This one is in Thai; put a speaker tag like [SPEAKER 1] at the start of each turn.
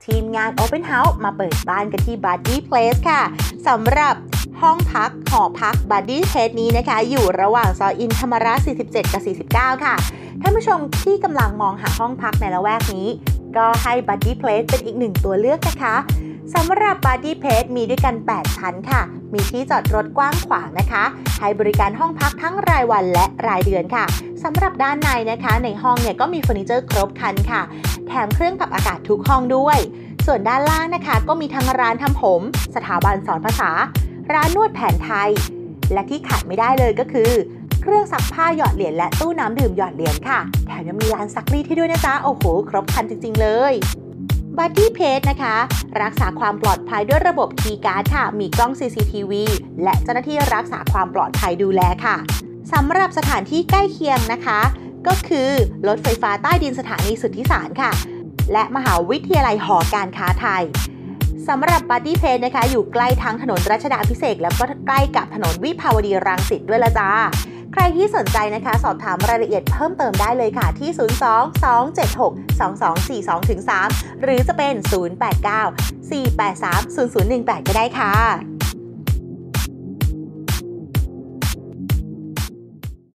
[SPEAKER 1] ทีมงาน Open House มาเปิดบ้านกันที่ Buddy Place ค่ะสำหรับห้องพักหอพัก Buddy Place นี้นะคะอยู่ระหว่างซอยอินธรรมราช47 กับ 49 ค่ะท่านผู้ชมที่กำลังมองหาห้องพักในละแวกนี้ก็ให้ Buddy Place เป็นอีกหนึ่งตัวเลือกนะคะสำหรับ Buddy Place มีด้วยกัน 8 ชั้นค่ะมีที่จอดรถกว้างขวางนะคะให้บริการห้องพักทั้งรายวันและรายเดือนค่ะสำหรับด้านในนะคะในห้องเนี่ยก็มีเฟอร์นิเจอร์ครบครันค่ะแถมเครื่องปรับอากาศทุกห้องด้วยส่วนด้านล่างนะคะก็มีทั้งร้านทำผมสถาบันสอนภาษาร้านนวดแผนไทยและที่ขาดไม่ได้เลยก็คือเครื่องซักผ้าหยอดเหรียญและตู้น้ำดื่มหยอดเหรียญค่ะแถมยังมีร้านซักรีดให้ด้วยนะจ๊ะโอ้โหครบครันจริงๆเลย Buddy Place นะคะรักษาความปลอดภัยด้วยระบบ Keyguard ค่ะมีกล้อง CCTV และเจ้าหน้าที่รักษาความปลอดภัยดูแลค่ะสำหรับสถานที่ใกล้เคียงนะคะก็คือรถไฟฟ้าใต้ดินสถานีสุทธิสารค่ะและมหาวิทยาลัยหอการค้าไทยสำหรับ Buddy Place นะคะอยู่ใกล้ทั้งถนนรัชดาภิเษกแล้วก็ใกล้กับถนนวิภาวดีรังสิตด้วยละจ้าใครที่สนใจนะคะสอบถามรายละเอียดเพิ่มเติมได้เลยค่ะที่ 02-276-2242-3 หรือจะเป็น 089-483-0018 ก็ได้ค่ะ